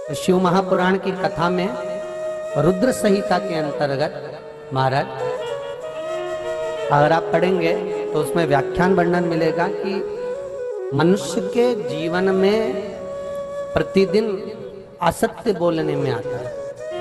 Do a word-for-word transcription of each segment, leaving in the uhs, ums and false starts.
तो शिव महापुराण की कथा में रुद्र संहिता के अंतर्गत महाराज अगर आप पढ़ेंगे तो उसमें व्याख्यान वर्णन मिलेगा कि मनुष्य के जीवन में प्रतिदिन असत्य बोलने में आता है।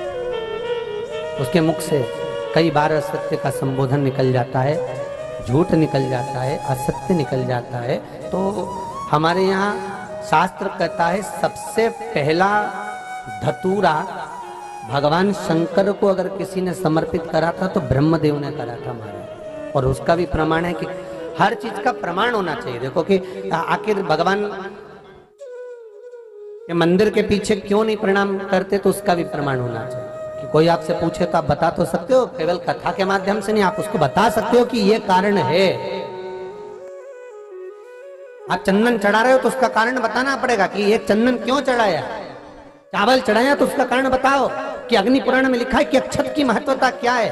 उसके मुख से कई बार असत्य का संबोधन निकल जाता है, झूठ निकल जाता है, असत्य निकल जाता है। तो हमारे यहाँ शास्त्र कहता है सबसे पहला धतूरा भगवान शंकर को अगर किसी ने समर्पित करा था तो ब्रह्मदेव ने करा था महाराज। और उसका भी प्रमाण है कि हर चीज का प्रमाण होना चाहिए। देखो कि आखिर भगवान के मंदिर के पीछे क्यों नहीं प्रणाम करते, तो उसका भी प्रमाण होना चाहिए। कि कोई आपसे पूछे तो आप बता तो सकते हो, केवल कथा के माध्यम से नहीं, आप उसको बता सकते हो कि ये कारण है। आप चंदन चढ़ा रहे हो तो उसका कारण बताना पड़ेगा कि ये चंदन क्यों चढ़ाया। चावल चढ़ाया तो उसका कारण बताओ कि अग्नि पुराण में लिखा है कि अक्षत की महत्वता क्या है।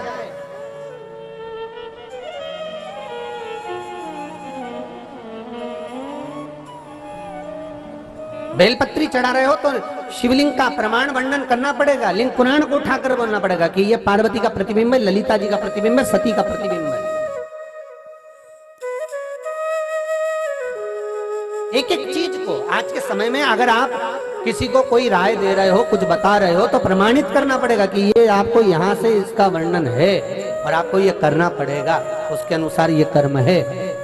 बेलपत्री चढ़ा रहे हो तो शिवलिंग का प्रमाण वर्णन करना पड़ेगा, लिंग पुराण को उठाकर बोलना पड़ेगा कि ये पार्वती का प्रतिबिंब है, ललिता जी का प्रतिबिंब है, सती का प्रतिबिंब है। एक एक चीज को आज के समय में अगर आप किसी को कोई राय दे रहे हो, कुछ बता रहे हो, तो प्रमाणित करना पड़ेगा कि ये आपको यहां से इसका वर्णन है और आपको ये करना पड़ेगा, उसके अनुसार ये कर्म है।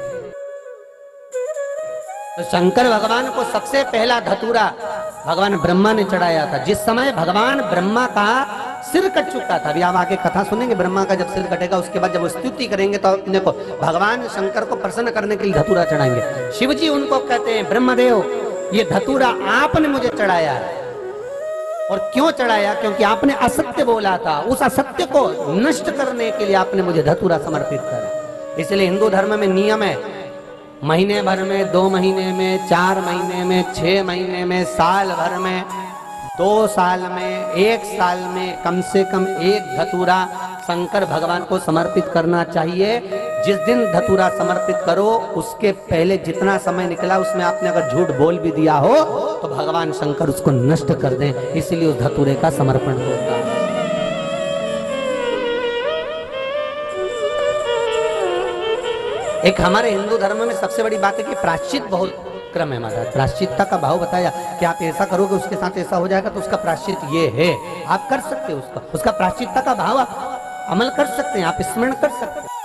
तो शंकर भगवान को सबसे पहला धतूरा भगवान ब्रह्मा ने चढ़ाया था। जिस समय भगवान ब्रह्मा का सिर कट चुका था, अभी आप आगे कथा सुनेंगे, ब्रह्मा का जब सिर कटेगा उसके बाद जब स्तुति करेंगे तो देखो भगवान शंकर को प्रसन्न करने के लिए धतूरा चढ़ाएंगे। शिव जी उनको कहते हैं ब्रह्मदेव ये धतूरा आपने मुझे चढ़ाया है। और क्यों चढ़ाया? क्योंकि आपने असत्य बोला था, उस असत्य को नष्ट करने के लिए आपने मुझे धतूरा समर्पित करा। इसलिए हिंदू धर्म में नियम है, महीने भर में, दो महीने में, चार महीने में, छह महीने में, साल भर में, दो साल में, एक साल में कम से कम एक धतूरा शंकर भगवान को समर्पित करना चाहिए। जिस दिन धतूरा समर्पित करो उसके पहले जितना समय निकला उसमें आपने अगर झूठ बोल भी दिया हो तो भगवान शंकर उसको नष्ट कर दें, इसलिए उस धतूरे का समर्पण होता है। एक हमारे हिंदू धर्म में सबसे बड़ी बात है कि प्रायश्चित बहुत क्रम है महाराज। प्रायश्चितता का भाव बताया कि आप ऐसा करोगे उसके साथ ऐसा हो जाएगा, तो उसका प्रायश्चित ये है। आप कर सकते हो उसका उसका प्रायश्चितता का भाव आप अमल कर सकते हैं, आप स्मरण कर सकते हैं।